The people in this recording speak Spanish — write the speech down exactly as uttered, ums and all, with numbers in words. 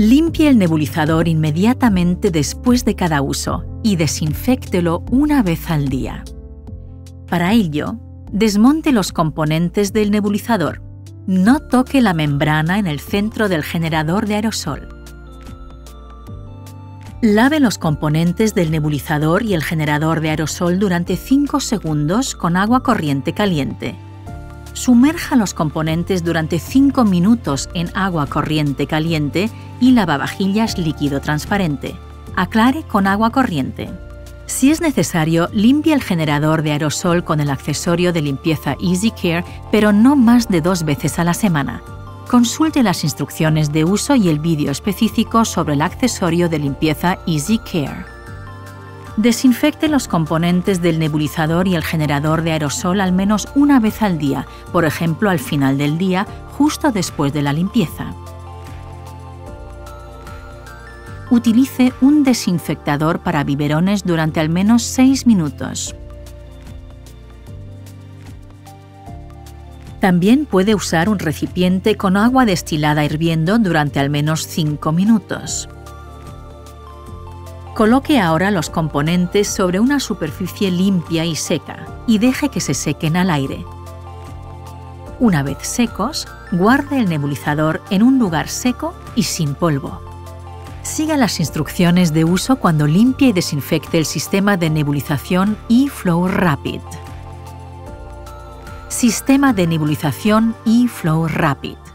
Limpie el nebulizador inmediatamente después de cada uso y desinféctelo una vez al día. Para ello, desmonte los componentes del nebulizador. No toque la membrana en el centro del generador de aerosol. Lave los componentes del nebulizador y el generador de aerosol durante cinco segundos con agua corriente caliente. Sumerja los componentes durante cinco minutos en agua corriente caliente y lavavajillas líquido transparente. Aclare con agua corriente. Si es necesario, limpie el generador de aerosol con el accesorio de limpieza Easy Care, pero no más de dos veces a la semana. Consulte las instrucciones de uso y el vídeo específico sobre el accesorio de limpieza Easy Care. Desinfecte los componentes del nebulizador y el generador de aerosol al menos una vez al día, por ejemplo al final del día, justo después de la limpieza. Utilice un desinfectador para biberones durante al menos seis minutos. También puede usar un recipiente con agua destilada hirviendo durante al menos cinco minutos. Coloque ahora los componentes sobre una superficie limpia y seca y deje que se sequen al aire. Una vez secos, guarde el nebulizador en un lugar seco y sin polvo. Siga las instrucciones de uso cuando limpie y desinfecte el sistema de nebulización eFlow Rapid. Sistema de nebulización eFlow Rapid.